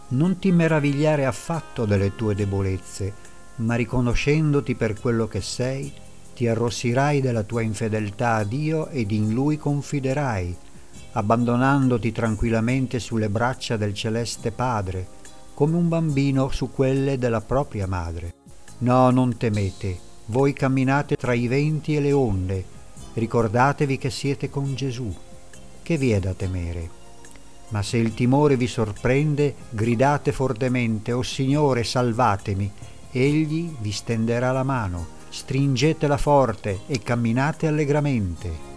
Non ti meravigliare affatto delle tue debolezze, ma riconoscendoti per quello che sei, ti arrossirai della tua infedeltà a Dio ed in Lui confiderai, abbandonandoti tranquillamente sulle braccia del celeste Padre, come un bambino su quelle della propria madre. No, non temete, voi camminate tra i venti e le onde, ricordatevi che siete con Gesù. Che vi è da temere? Ma se il timore vi sorprende, gridate fortemente: «O Signore, salvatemi!» Egli vi stenderà la mano, stringetela forte e camminate allegramente.